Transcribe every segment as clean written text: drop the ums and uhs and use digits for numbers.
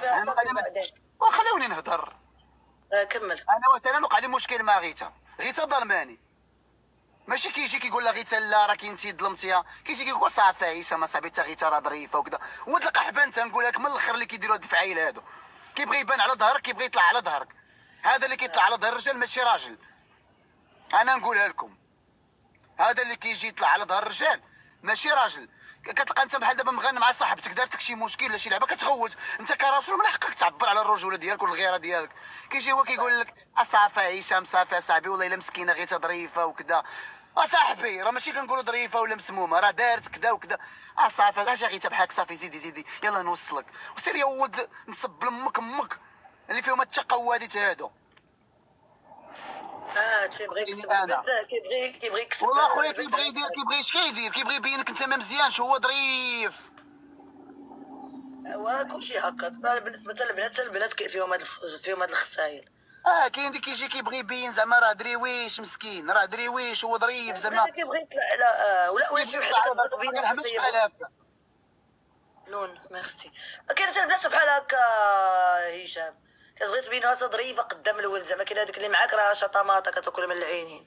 صافي انا صافي ما بعدين. وخلوني نهضر. كمل. انا مثلا وقع لي مشكل مع غيتا ظلماني. ماشي كيجي كيقول لها غيتا لا راكي انت ظلمتيها، كيجي كيقول صافي عيشه ما صاحبي حتى غيتا راه ظريفه وكذا. وتلقى حبان تنقول لك من الاخر اللي كيديروا هاد الفعايل هادو كيبغي يبان على ظهرك، كيبغي يطلع على ظهرك. هذا اللي كيطلع على ظهر الرجال ماشي راجل. انا نقولها لكم، هذا اللي كيجي يطلع على ظهر الرجال ماشي راجل. كتلقى انت بحال دابا مغني مع صاحبتك دارتك شي مشكل ولا شي لعبه كتغوت، انت كراجل من حقك تعبر على الرجوله ديالك والغيره ديالك. كيجي هو كيقول لك اصافي عيشه مسافه صاحبي والله الا مسكينه غير ظريفه وكذا. اصاحبي راه ماشي كنقولوا ظريفه ولا مسمومه، راه دارت كذا وكذا. اصافي اجا غيتا بحالك صافي زيدي زيدي يلا نوصلك وسير يا ولد نصب لامك امك اللي فيهم التقواديت هادو. تيبغي يكسب انا البنت، كيبغي يكسب والله خويا البنت. كيبغي يدير كيبغي اش كيدير كيبغي يبينك انت ما مزيانش هو ظريف. وراه كلشي هكا بالنسبه البنات فيهم هاد الخسائر. كاين اللي كيجي كيبغي يبين زعما راه دريويش مسكين، راه دريويش هو ظريف زعما. كيبغي يطلع على ولا شي وحده كتبين كاين حماش بحال هكا. نون ميرسي. كاين حتى البنات بحال هكا هشام، كتبغي تبين راسها ظريفه قدام الولد، زعما كاين هذيك اللي معاك راه شطاماطه كتاكل من العينين.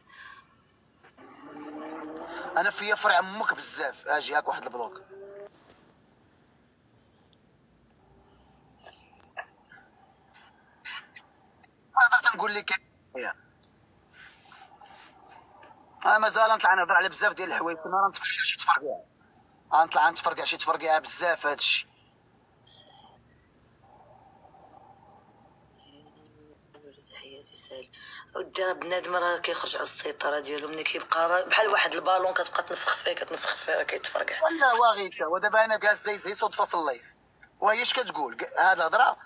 انا فيا فرع امك بزاف. اجي هاك واحد البلوك. هضرت نقول لك مازال نطلع نهضر على بزاف ديال الحوايج. انا نتفرقع شي تفرقع، نطلع نتفرقع شي تفرقع بزاف هادشي. تحياتي سالم. ودي راه بنادم راه كيخرج على السيطره ديالو ملي كيبقى بحال واحد البالون كتبقى تنفخ فيه راه كيتفرقع. ولا واغيتا ودابا انا جالس دايز هي صدفه في اللايف وهي اش كتقول هاد الهضره.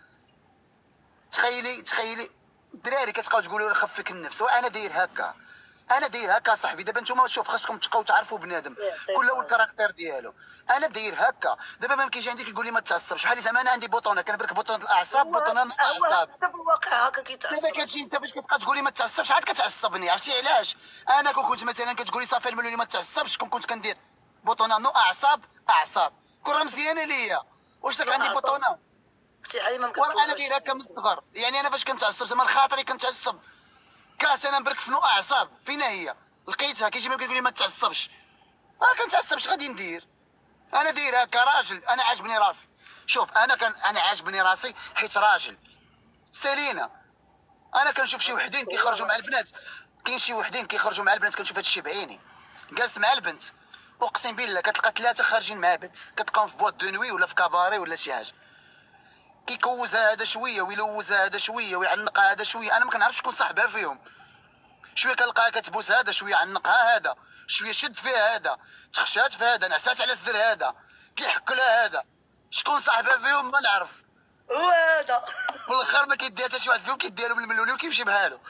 تخيلي الدراري كتبقاو تقولوا خفك النفس وانا داير هكا. انا داير هكا صاحبي. دابا نتوما شوف خاصكم تبقاو تعرفوا بنادم كل والكاركتير ديالو. انا داير هكا. دابا ما كيجي عندي كيقول لي ما تعصبش بحال زعما انا عندي بوطونه كنبرك بوطونه الاعصاب بوطونه الاعصاب. حتى في الواقع هكا كيتعصب. دابا كتجي انت باش كتبقى تقولي ما تعصبش عاد كتعصبني. عرفتي علاش؟ انا كون كنت مثلا كتقولي صافي المليون ما تعصبش كنت كندير بوطونه نو اعصاب كون راه مزيانه ليا. واش داك عندي بوطونه اختي حليمه ورا انا داير هكا من الصغر. يعني انا فاش كنتعصب زعما خاطري كنتعصب كاس انا مبرك في نو اعصاب. فين هي لقيتها كيجي كيقول لي ما تعصبش. ما كنتعصبش غادي ندير. انا داير هكا راجل. انا عاجبني راسي. شوف انا عاجبني راسي حيت راجل. سالينا انا كنشوف شي وحدين كيخرجوا مع البنات. كاين شي وحدين كيخرجوا مع البنات كنشوف هادشي بعيني. جالس مع البنت اقسم بالله كتلقى ثلاثه خارجين مع بنت كتلقاهم في بواط دو نوي ولا في كاباري ولا شي حاجه. كيكوزها هذا شويه ويلوزها هذا شويه ويعنقها هذا شويه. انا ما كنعرفش شكون صاحبها فيهم. شويه كنلقاها كتبوس هذا شويه عنقها هذا شويه شد فيها هذا تخشات في هذا نعسات على صدر هذا كيحك لها هذا. شكون صاحبها فيهم ما نعرف. هو هذا في الاخر ما كيديها حتى شي واحد فيهم كيديها له بالمليون وكيمشي بحالو.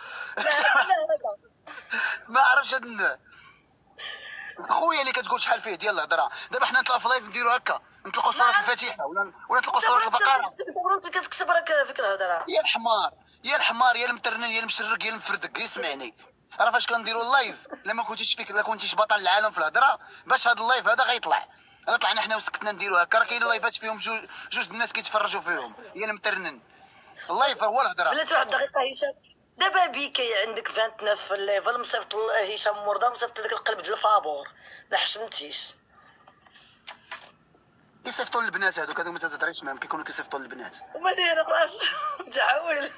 ما عرفتش هاد النوع. خويا اللي كتقول شحال فيه ديال الهضره. دابا حنا نطلعوا في لايف نديروا هكا نطلقوا صوره الفاتحه ولا نطلقوا صوره البقره. كتكسب راك فيك الهضره. يا الحمار يا الحمار يا المترنن يا المشرق يا المفردك يسمعني. راه فاش كنديروا اللايف لما كنتيش فيك لا كنتيش بطل العالم في الهضره باش هذا اللايف هذا غيطلع. انا طلعنا حنا وسكتنا نديروا هكا. راه كاين لايفات فيهم جوج الناس كيتفرجوا فيهم يا المترنن. اللايف هو الهضره. بلاتي واحد الدقيقه هشام. دابا بيكي عندك 29 في الليفل مصيفط هشام مرضى مصيفط داك القلب ديال الفابور ما حشمتيش. كيصيفطوا للبنات هذوك ما تهضريش معاهم كيكونوا كيصيفطوا للبنات. وما داير راس متعول.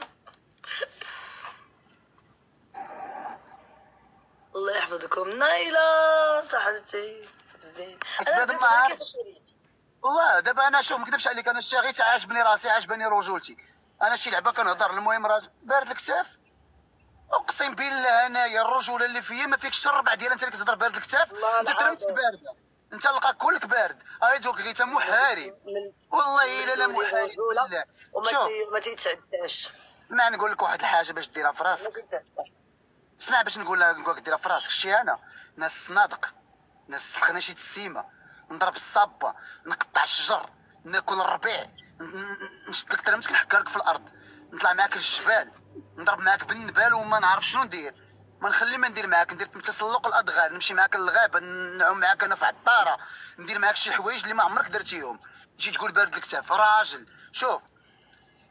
الله يحفظكم نايلة صاحبتي زين. انا والله دابا انا شوف ما نكذبش عليك انا الشيء غير عاجبني راسي عاجبني رجولتي. انا شي لعبه كنهضر المهم راجل بارد الكتاف. اقسم بالله انايا الرجوله اللي فيا ما فيكش الربع ديال انت اللي كتهضر بارد الكتاف. انت ترمتك بارده انت لقى كلك بارد. دوك غير محارب والله الا لا محارب بالله. شوف ما تيتعداش. ما نقول لك واحد الحاجه باش ديرها في راسك. اسمع باش نقول لك ديرها في راسك. شتي انا ناس صنادق ناس سخنه شي تسيمه نضرب الصابه نقطع الشجر ناكل الربيع نشد لك ترمتك نحكها لك في الارض نطلع معاك للجبال نضرب معاك بالنبال وما نعرف شنو ندير. ما نخلي ما ندير معاك ندير تسلق الادغال نمشي معاك للغابه نعوم معاك انا في عطاره ندير معاك شي حوايج اللي ما عمرك درتيهم. تجي تقول بارد الكتاف راجل. شوف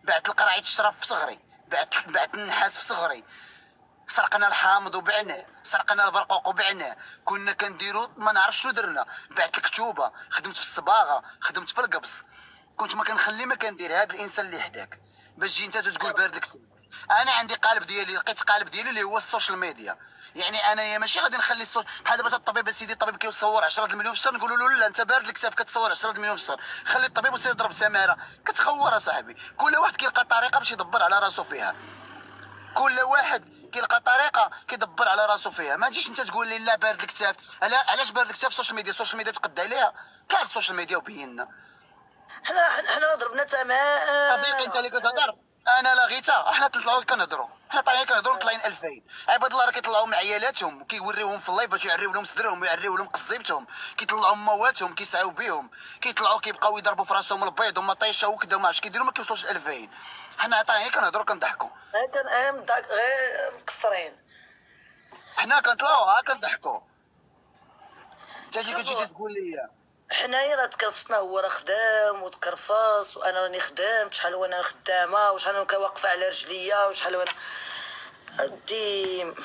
بعت القراعي الشرف في صغري، بعت النحاس في صغري، سرقنا الحامض وبعناه، سرقنا البرقوق وبعناه، كنا كنديرو ما نعرف شنو درنا، بعت الكتوبه، خدمت في الصباغه، خدمت في القبص، كنت ما كنخلي ما كندير. هذا الانسان اللي حداك باش تجي انت تقول بارد لك. انا عندي قالب ديالي، لقيت قالب ديالي اللي هو السوشيال ميديا. يعني انايا ماشي غادي نخلي بحال دابا الطبيب سيدي، الطبيب كيصور 10 المليون في الشهر، نقولوا له لا انت بارد لك ساف كتصور 10 المليون في الشهر، خلي الطبيب وسير ضرب تماره. كتخور اصاحبي، كل واحد كيلقى طريقه باش يدبر على راسو فيها، كل واحد كيلقى طريقه كيدبر على راسو فيها. ما تجيش انت تقول لي لا بارد الكتاف. علاش بارد الكتاف؟ السوشيال ميديا، السوشيال ميديا تقد عليها كاع السوشيال ميديا وبينا. حنا ضربنا تمام. صديقي انت اللي كتهضر، انا لاغيتها. احنا طلعوا كنهضروا، حنا طالعين كنهضروا طالعين 2000 عباد الله راه كيطلعوا مع عيالاتهم وكيوريوهم في اللايف باش يعريو لهم صدرهم ويعريو لهم قصيبتهم، كيطلعوا مواتهم كيسعاو بهم، كيطلعوا كيبقاو يضربوا في راسهم البيض وما طيشه وكذا وما عرفتش كيديروا، ما كيوصلوش 2000. حنا طالعين كنهضروا كنضحكوا، غير مقصرين. حنا كنطلعوا كنضحكوا. انت شوفوا. كتجي تقول لي حنايا راه تكرفصنا، هو راه خدام وتكرفص، وانا راني خدام، شحال وانا خدامه، وشحال وانا واقفه على رجليا، وشحال وانا ادي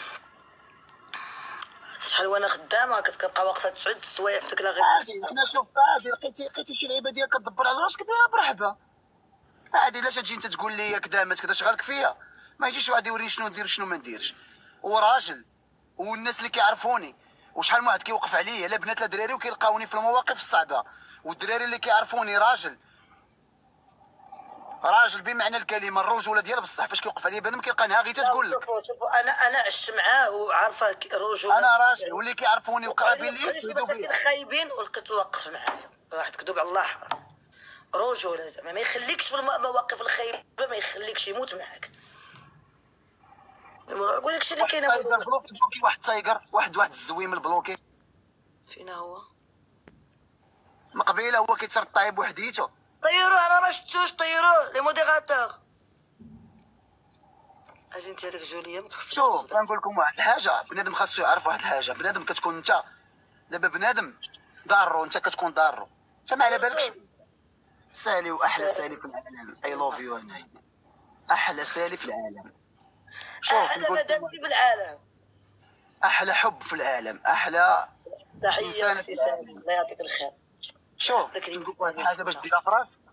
شحال وانا خدامه، كتبقى واقفه 9 السوايع في ديك لا غير. عادي. حنا شوف عادي، لقيتي شي لعيبه ديالك كتدبر على راسك بها برحبه عادي. علاش تجي انت تقول لي كدا ما كدا شغالك فيا؟ ما يجيش واحد يوريني شنو ندير وشنو ما نديرش، وراجل والناس اللي كيعرفوني وشحال من واحد كيوقف عليا، لا بنات لا دراري، وكيلقاوني في المواقف الصعبه. والدراري اللي كيعرفوني راجل بمعنى الكلمه، الرجوله ديال بصح. فاش كيوقف عليا بنادم كيلقاني ها غير تقول لك شوفوا انا عشت معاه وعارفه رجوله. انا راجل، واللي كيعرفوني وقرابين لي يشهدوا بيا. خايبين ولقيت واقف معايا واحد كذوب على الله حرام. رجوله زعما ما يخليكش في المواقف الخايبه، ما يخليكش يموت معاك. نقول لك شي اللي كاين. واحد تايجر، واحد الزويم البلوكي. فينا هو؟ من قبيله هو كيتسر الطايب وحديته. طيروه، انا ما شفتوش. طيروه لي موديراتور. اجي انت هذيك جوليه ما تخصكش. شوف غنقول لكم واحد الحاجه، بنادم خاصو يعرف واحد الحاجه. بنادم كتكون انت دابا بنادم ضارو، انت كتكون ضارو، انت ما على بالكش. سالي واحلى سالي في العالم. اي لاف يو انا، احلى سالي في العالم. شوف احلى مدام في العالم، احلى حب في العالم، احلى تحيه انسان في اختي العالم. سالي، الله يعطيك الخير. شوف نقول واحد الحاجه باش ديرها في راسك،